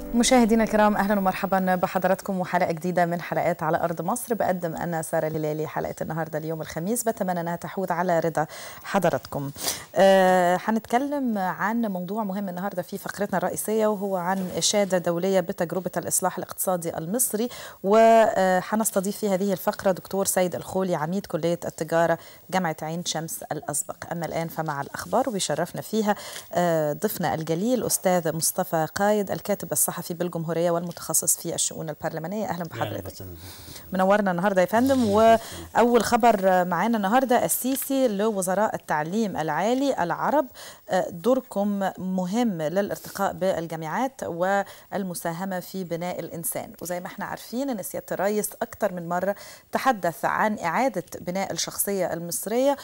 مشاهدينا الكرام، اهلا ومرحبا بحضراتكم وحلقه جديده من حلقات على ارض مصر. بقدم انا ساره الهلالي حلقه النهارده اليوم الخميس، بتمنى انها تحوز على رضا حضراتكم. هنتكلم عن موضوع مهم النهارده في فقرتنا الرئيسيه، وهو عن اشاده دوليه بتجربه الاصلاح الاقتصادي المصري، وهنستضيف في هذه الفقره دكتور سيد الخولي، عميد كليه التجاره جامعه عين شمس الاسبق. اما الان فمع الاخبار، وبيشرفنا فيها ضيفنا الجليل استاذ مصطفى قايد، الكاتب الصحفي بالجمهورية والمتخصص في الشؤون البرلمانية. أهلا بحضرتك، منورنا النهاردة يا فندم. وأول خبر معانا النهاردة، السيسي لوزراء التعليم العالي العرب: دوركم مهم للارتقاء بالجامعات والمساهمة في بناء الإنسان. وزي ما احنا عارفين أن سيادة الرئيس أكثر من مرة تحدث عن إعادة بناء الشخصية المصرية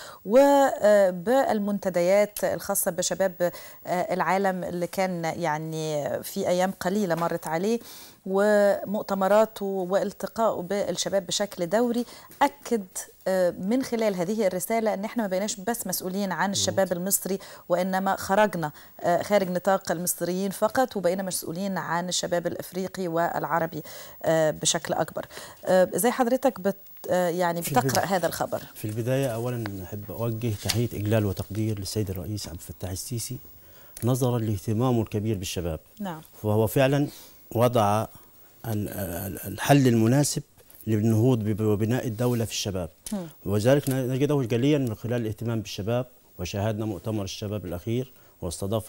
وبالمنتديات الخاصة بشباب العالم اللي كان يعني في أيام قليلة مرت عليه، ومؤتمراته والتقائه بالشباب بشكل دوري. أكد من خلال هذه الرسالة أن احنا ما بقيناش بس مسؤولين عن الشباب المصري، وإنما خرجنا خارج نطاق المصريين فقط، وبقينا مسؤولين عن الشباب الأفريقي والعربي بشكل أكبر. زي حضرتك يعني بتقرأ هذا الخبر؟ في البداية أولا أحب أوجه تحية إجلال وتقدير للسيد الرئيس عبد الفتاح السيسي نظرا لاهتمامه الكبير بالشباب. نعم. فهو فعلا وضع الحل المناسب للنهوض وبناء الدولة في الشباب، وذلك نجده جليا من خلال الاهتمام بالشباب. وشاهدنا مؤتمر الشباب الأخير واستضاف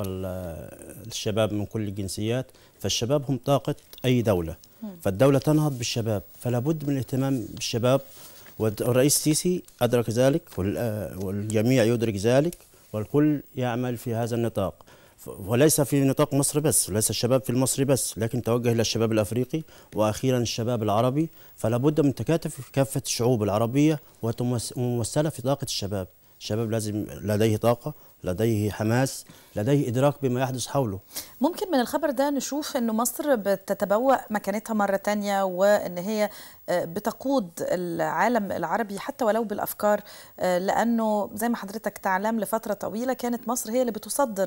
الشباب من كل الجنسيات، فالشباب هم طاقة أي دولة، فالدولة تنهض بالشباب، فلا بد من الاهتمام بالشباب. والرئيس السيسي أدرك ذلك، والجميع يدرك ذلك، والكل يعمل في هذا النطاق، وليس في نطاق مصر بس، ليس الشباب في المصري بس، لكن توجه إلى الشباب الأفريقي وأخيرا الشباب العربي. فلا بد من تكاتف كافة الشعوب العربية وممثلة في طاقة الشباب. الشباب لازم لديه طاقة، لديه حماس، لديه إدراك بما يحدث حوله. ممكن من الخبر ده نشوف أنه مصر بتتبوأ مكانتها مرة تانية، وأن هي بتقود العالم العربي حتى ولو بالأفكار، لأنه زي ما حضرتك تعلم لفترة طويلة كانت مصر هي اللي بتصدر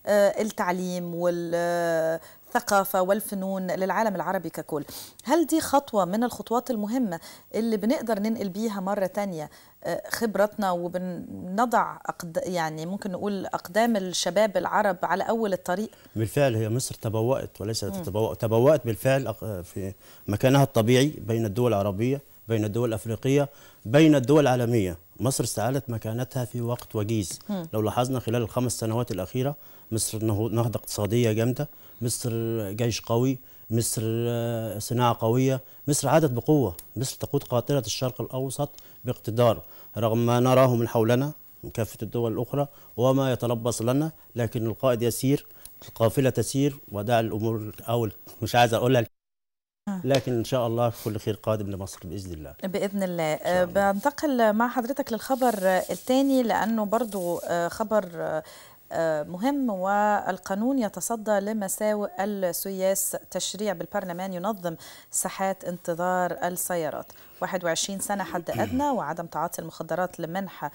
التعليم والثقافة والفنون للعالم العربي ككل. هل دي خطوة من الخطوات المهمة اللي بنقدر ننقل بيها مرة تانية خبرتنا، وبنضع يعني ممكن نقول أقدام الشباب العرب على أول الطريق؟ بالفعل هي مصر تبوأت وليس تتبوأ، تبوأت بالفعل في مكانها الطبيعي بين الدول العربية، بين الدول الأفريقية، بين الدول العالمية. مصر استعادت مكانتها في وقت وجيز. لو لاحظنا خلال ال5 سنوات الأخيرة، مصر نهضة اقتصادية جامدة، مصر جيش قوي، مصر صناعة قوية، مصر عادت بقوة، مصر تقود قاطرة الشرق الأوسط باقتدار رغم ما نراه من حولنا من كافة الدول الأخرى وما يتلبس لنا، لكن القائد يسير، القافلة تسير، ودع الأمور أو مش عايز أقولها، لكن إن شاء الله كل خير قادم لمصر بإذن الله. بإذن الله. بنتقل مع حضرتك للخبر الثاني، لأنه برضو خبر مهم. والقانون يتصدى لمساوئ السياس، تشريع بالبرلمان ينظم ساحات انتظار السيارات، 21 سنة حد أدنى، وعدم تعاطي المخدرات لمنح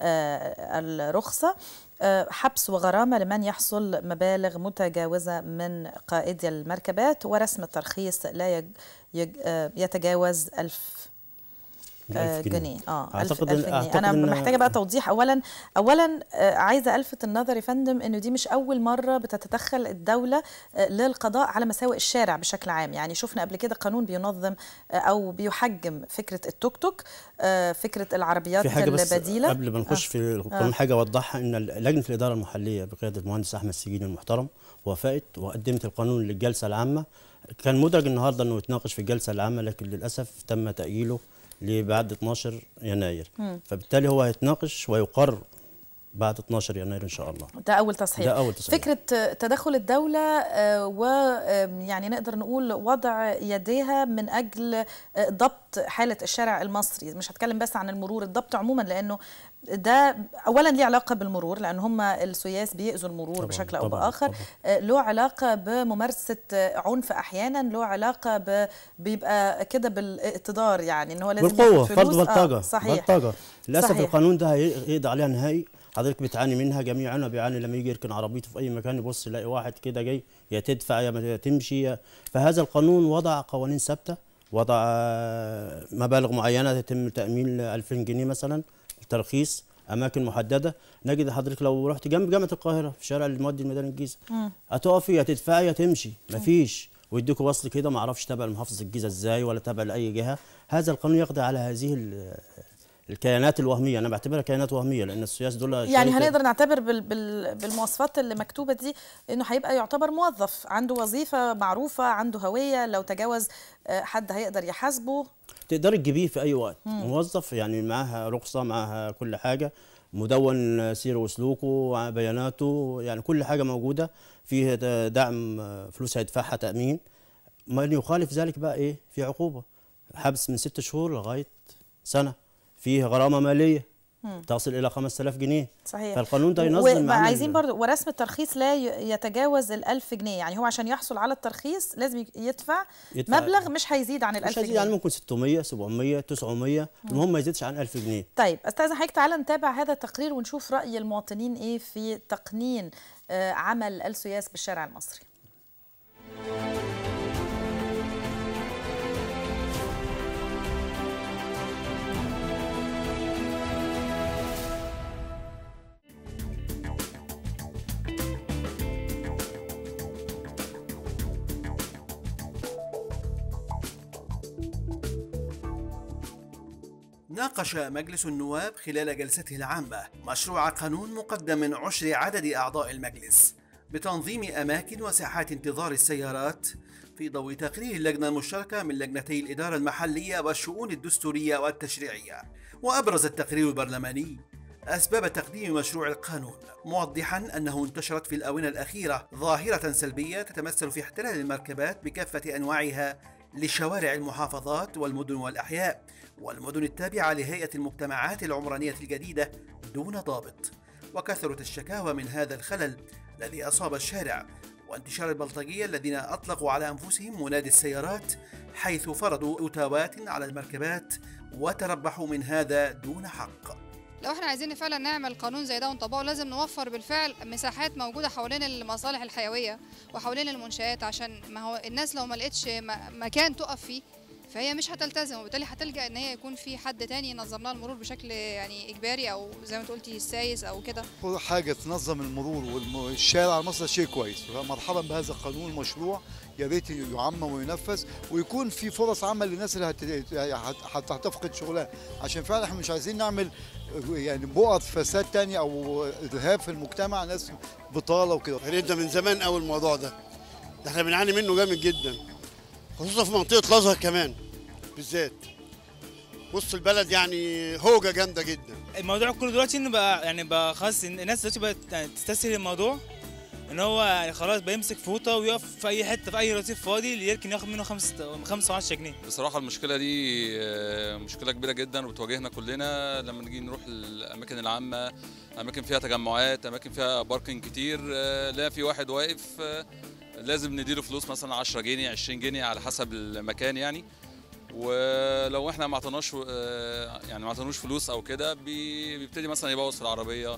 الرخصة، حبس وغرامة لمن يحصل مبالغ متجاوزة من قائدي المركبات، ورسم الترخيص لا يتجاوز 1000 جنيه. أعتقد 1000 جنيه. أنا محتاجة بقى توضيح. أولا عايزة ألفت النظر يا فندم إنه دي مش أول مرة بتتدخل الدولة للقضاء على مساوئ الشارع بشكل عام. يعني شفنا قبل كده قانون بينظم أو بيحجم فكرة التوك توك، فكرة العربيات البديلة. قبل ما نخش في القانون حاجة أوضحها، إن لجنة الإدارة المحلية بقيادة المهندس أحمد السجين المحترم وافقت وقدمت القانون للجلسة العامة. كان مدرج النهارده إنه يتناقش في الجلسة العامة، لكن للأسف تم تأجيله لبعد 12 يناير. فبالتالي هو هيتناقش ويقر بعد 12 يناير إن شاء الله. ده أول تصحيح. ده أول تصحيح. فكرة تدخل الدولة ويعني نقدر نقول وضع يديها من أجل ضبط حالة الشارع المصري. مش هتكلم بس عن المرور، الضبط عموما، لأنه ده أولا ليه علاقة بالمرور، لأن هم السياس بيأذوا المرور طبعًا بشكل أو بآخر. له علاقة بممارسة عنف أحيانا، له علاقة بيبقى كده بالاقتدار، يعني إن هو لازم بالقوة، فرض بلطجة. صحيح. بلطجة للأسف. صحيح. القانون ده هيقضي عليها نهائي. حضرتك بتعاني منها، جميعنا بيعاني لما يجي يركن عربيته في اي مكان يبص يلاقي واحد كده جاي، يا تدفع يا تمشي. فهذا القانون وضع قوانين ثابته، وضع مبالغ معينه يتم تامين 2000 جنيه مثلا الترخيص، اماكن محدده. نجد حضرتك لو رحت جنب جامعه القاهره في شارع المودي الميدان الجيزه، هتقفي يا تدفعي يا تمشي، مفيش. ويديكوا وصل كده ما اعرفش تبع محافظه الجيزه ازاي ولا تبع لاي جهه. هذا القانون يقضي على هذه الكيانات الوهميه، انا بعتبرها كيانات وهميه لان السياس دول يعني هنقدر نعتبر بالمواصفات اللي مكتوبه دي انه هيبقى يعتبر موظف عنده وظيفه معروفه، عنده هويه، لو تجاوز حد هيقدر يحاسبه. تقدر تجيبيه في اي وقت. موظف يعني معاها رخصه، معاها كل حاجه، مدون سيره وسلوكه، بياناته، يعني كل حاجه موجوده فيه، دعم فلوس هيدفعها تامين. من يخالف ذلك بقى ايه؟ في عقوبه، حبس من 6 شهور لغايه سنه، فيه غرامه ماليه تصل الى 5000 جنيه. صحيح. فالقانون ده ينظم. عايزين برضه، ورسم الترخيص لا يتجاوز ال1000 جنيه، يعني هو عشان يحصل على الترخيص لازم يدفع مبلغ مش هيزيد عن ال1000 جنيه. مش هيزيد، يعني ممكن 600 700 900، المهم ما يزيدش عن 1000 جنيه. طيب استاذ حضرتك تعالى نتابع هذا التقرير ونشوف راي المواطنين ايه في تقنين عمل السياس بالشارع المصري. ناقش مجلس النواب خلال جلسته العامة مشروع قانون مقدم من 10 عدد أعضاء المجلس بتنظيم أماكن وساحات انتظار السيارات في ضوء تقرير اللجنة المشتركة من لجنتي الإدارة المحلية والشؤون الدستورية والتشريعية. وأبرز التقرير البرلماني أسباب تقديم مشروع القانون، موضحا أنه انتشرت في الآونة الأخيرة ظاهرة سلبية تتمثل في احتلال المركبات بكافة أنواعها لشوارع المحافظات والمدن والأحياء والمدن التابعة لهيئة المجتمعات العمرانية الجديدة دون ضابط، وكثرت الشكاوى من هذا الخلل الذي أصاب الشارع، وانتشار البلطجية الذين أطلقوا على أنفسهم منادي السيارات حيث فرضوا أتاوات على المركبات وتربحوا من هذا دون حق. لو احنا عايزين فعلا نعمل قانون زي ده ونطبقه لازم نوفر بالفعل مساحات موجوده حوالين المصالح الحيويه وحوالين المنشآت، عشان ما هو الناس لو ما لقتش مكان تقف فيه فهي مش هتلتزم، وبالتالي هتلجأ ان هي يكون في حد تاني ينظم لها المرور بشكل يعني اجباري او زي ما انت قلتي السايس او كده. حاجه تنظم المرور والشارع المصري شيء كويس، مرحبا بهذا القانون المشروع، يا ريت يعمم وينفذ ويكون في فرص عمل للناس اللي هتفقد شغلها، عشان فعلا احنا مش عايزين نعمل يعني بؤر فساد تاني او ارهاب في المجتمع، ناس بطاله وكده. نبدا من زمان قوي الموضوع ده احنا بنعاني منه جامد جدا، خصوصا في منطقه الازهر كمان بالذات، وسط البلد يعني هوجه جامده جدا. الموضوع كله دلوقتي انه بقى خلاص الناس دلوقتي بقت تستسهل الموضوع، ان هو يعني خلاص بيمسك فوطه ويقف في اي حته في اي رصيف فاضي اللي يركن ياخد منه 5 و10 جنيه. بصراحه المشكله دي مشكله كبيره جدا وبتواجهنا كلنا لما نيجي نروح الاماكن العامه، اماكن فيها تجمعات، اماكن فيها باركنج كتير، لا في واحد واقف لازم نديله فلوس مثلا 10 جنيه 20 جنيه على حسب المكان يعني، ولو احنا ما اعطيناش فلوس او كده بيبتدي مثلا يبوظ في العربيه.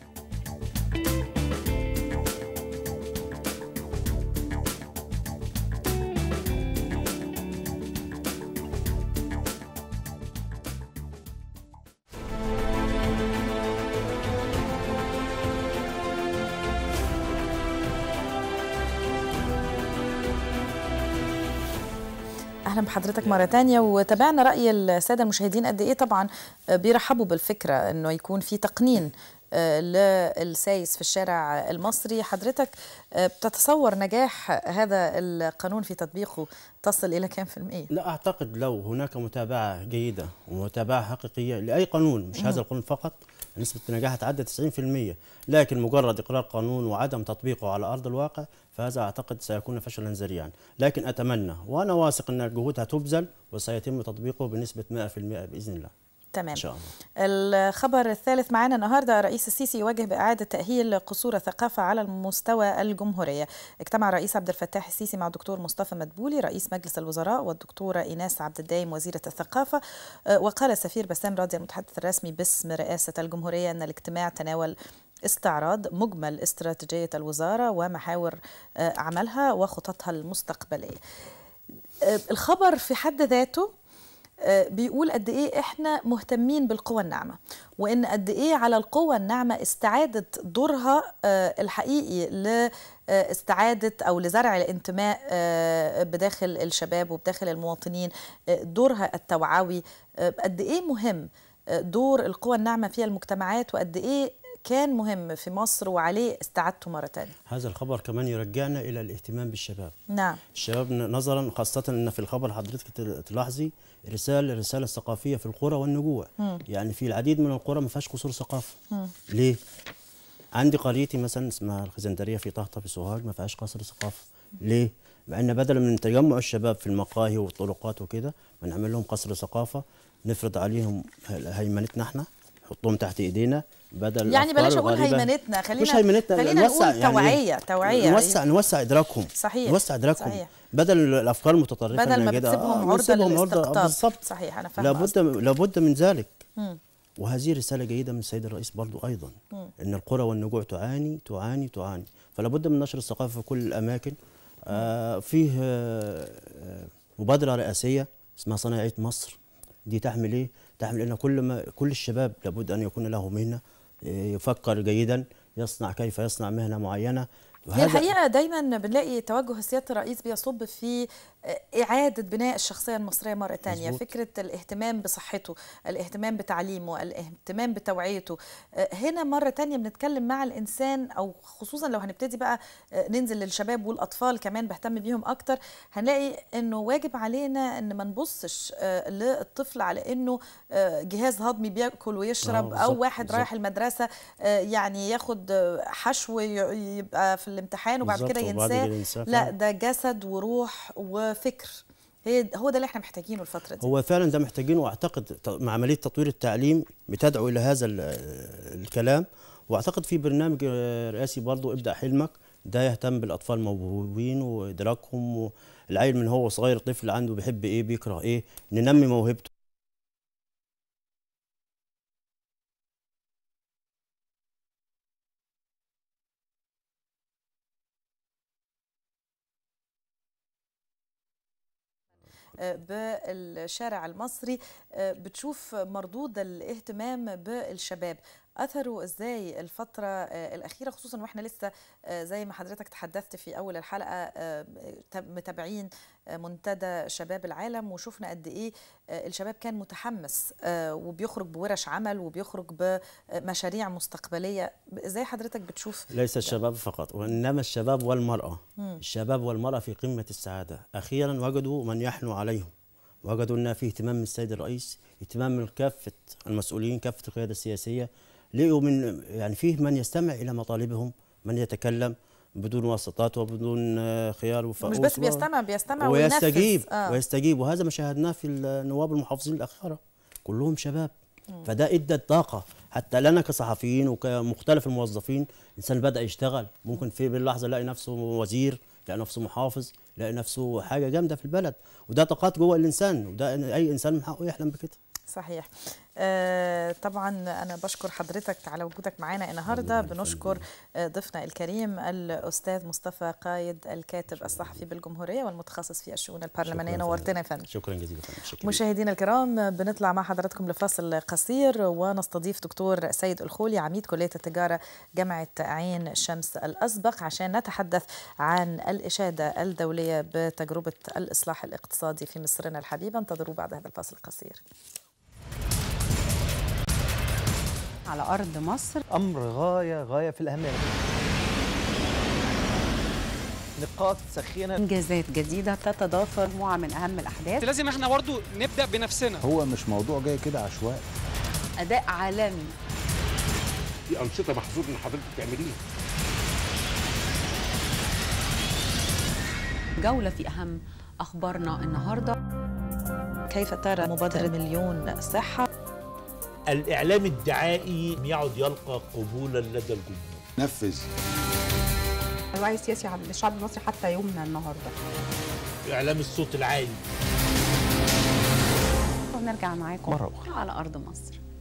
اهلا بحضرتك مره تانية، وتابعنا راي الساده المشاهدين قد ايه طبعا بيرحبوا بالفكره انه يكون في تقنين للسايس في الشارع المصري. حضرتك بتتصور نجاح هذا القانون في تطبيقه تصل الى كام %؟ لا اعتقد لو هناك متابعه جيده ومتابعه حقيقيه لاي قانون، مش هذا القانون فقط، نسبه النجاح تعدى 90%، لكن مجرد اقرار قانون وعدم تطبيقه على ارض الواقع فهذا اعتقد سيكون فشلا ذريعا. لكن اتمنى وانا واثق ان الجهود هتبذل وسيتم تطبيقه بنسبه 100% باذن الله. تمام. إن شاء الله. الخبر الثالث معنا النهارده، رئيس السيسي يواجه بإعادة تأهيل قصور الثقافة على مستوى الجمهورية. اجتمع الرئيس عبد الفتاح السيسي مع الدكتور مصطفى مدبولي رئيس مجلس الوزراء والدكتورة إيناس عبد الدايم وزيرة الثقافة. وقال السفير بسام راضي المتحدث الرسمي باسم رئاسة الجمهورية أن الاجتماع تناول استعراض مجمل استراتيجية الوزارة ومحاور عملها وخططها المستقبلية. الخبر في حد ذاته بيقول قد ايه احنا مهتمين بالقوى الناعمه، وان قد ايه على القوى الناعمه استعاده دورها الحقيقي لاستعاده او لزرع الانتماء بداخل الشباب وبداخل المواطنين، دورها التوعوي. قد ايه مهم دور القوى الناعمه في المجتمعات، وقد ايه كان مهم في مصر وعليه استعادته مرة ثانية. هذا الخبر كمان يرجعنا إلى الاهتمام بالشباب. نعم. الشباب نظرا خاصة أن في الخبر حضرتك تلاحظي رسالة ثقافية في القرى والنجوع. يعني في العديد من القرى ما فيهاش قصور ثقافة. ليه؟ عندي قريتي مثلا اسمها الخزندرية في طهطا في سوهاج ما فيهاش قصر ثقافة. ليه؟ مع أن بدلا من تجمع الشباب في المقاهي والطرقات وكده بنعمل لهم قصر ثقافة، نفرض عليهم هيمنتنا احنا، نحطهم تحت ايدينا بدل يعني بلاش اقول هيمنتنا، خلينا نقول توعيه نوسع ادراكهم. صحيح. نوسع ادراكهم. صحيح. بدل الافكار المتطرفه بدل ما بتسيبهم عرضه للاستقطاب. بالضبط. صحيح، انا فاهمه. لابد من ذلك. وهذه رساله جيده من السيد الرئيس برضو ايضا، ان القرى والنجوع تعاني. فلا بد من نشر الثقافه في كل الاماكن. فيه مبادره رئاسيه اسمها صناعيه مصر. دي تحمل ايه؟ تحمل ان كل الشباب لابد ان يكون له مهنه، يفكر جيدا، يصنع كيف يصنع مهنه معينه. هي الحقيقه دايما بنلاقي توجه سياده الرئيس بيصب في إعادة بناء الشخصية المصرية مرة تانية. مزبوط. فكرة الاهتمام بصحته، الاهتمام بتعليمه، الاهتمام بتوعيته. هنا مرة تانية بنتكلم مع الإنسان، أو خصوصا لو هنبتدي بقى ننزل للشباب والأطفال كمان بهتم بيهم أكتر، هنلاقي أنه واجب علينا أن ما نبصش للطفل على أنه جهاز هضمي بيأكل ويشرب، أو واحد رايح المدرسة يعني ياخد حشو يبقى في الامتحان وبعد كده ينساه. لا، ده جسد وروح وفكر. هو ده اللي احنا محتاجينه الفترة دي. هو فعلا ده محتاجينه، واعتقد مع عملية تطوير التعليم بتدعو الى هذا الكلام. واعتقد في برنامج رئاسي برضو ابدأ حلمك، ده يهتم بالاطفال الموهوبين وادراكهم، العيل من هو صغير طفل عنده بيحب ايه بيكره ايه، ننمي موهبته. بالشارع المصري بتشوف مردود الاهتمام بالشباب أثروا إزاي الفترة الأخيرة، خصوصا وإحنا لسه زي ما حضرتك تحدثت في أول الحلقة متابعين منتدى شباب العالم، وشوفنا قد إيه الشباب كان متحمس وبيخرج بورش عمل وبيخرج بمشاريع مستقبلية. إزاي حضرتك بتشوف؟ ليس الشباب فقط، وإنما الشباب والمرأة. الشباب والمرأة في قمة السعادة. أخيرا وجدوا من يحنو عليهم، وجدوا أن في اهتمام من السيد الرئيس، اهتمام من كافة المسؤولين، كافة القيادة السياسية. لقوا من يعني فيه من يستمع إلى مطالبهم، من يتكلم بدون واسطات وبدون خيار مش بس بيستمع ويستجيب. وهذا ما شاهدناه في النواب المحافظين الأخيرة، كلهم شباب. فده ادى الطاقة حتى لنا كصحفيين وكمختلف الموظفين. الإنسان بدأ يشتغل، ممكن في باللحظة يلاقي نفسه وزير، يلاقي نفسه محافظ، يلاقي نفسه حاجة جامدة في البلد. وده طاقات جوه الإنسان، وده أي إنسان من حقه يحلم بكده. صحيح. طبعا أنا بشكر حضرتك على وجودك معنا النهاردة. بنشكر ضيفنا الكريم الأستاذ مصطفى قايد، الكاتب الصحفي بالجمهورية والمتخصص في الشؤون البرلمانية. نورتنا يا فندم. شكرا جزيلا فندم. مشاهدينا الكرام، بنطلع مع حضراتكم لفاصل قصير ونستضيف دكتور سيد الخولي عميد كلية التجارة جامعة عين شمس الأسبق عشان نتحدث عن الإشادة الدولية بتجربة الإصلاح الاقتصادي في مصرنا الحبيبة. انتظروا بعد هذا الفاصل القصير. على أرض مصر أمر غاية في الأهمية. نقاط سخينة، إنجازات جديدة تتضافر، مجموعة من أهم الأحداث. لازم احنا برضو نبدأ بنفسنا. هو مش موضوع جاي كده عشوائي، أداء عالمي. دي أنشطة محظوظ إن حضرتك تعمليها. جولة في أهم أخبارنا النهاردة. كيف ترى مبادرة مليون صحة؟ الإعلام الدعائي يعد يلقى قبولا لدى الجمهور. نفذ الوعي السياسي عند الشعب المصري حتى يومنا النهارده. إعلام الصوت العالي. ونرجع معاكم مرة أخرى على أرض مصر.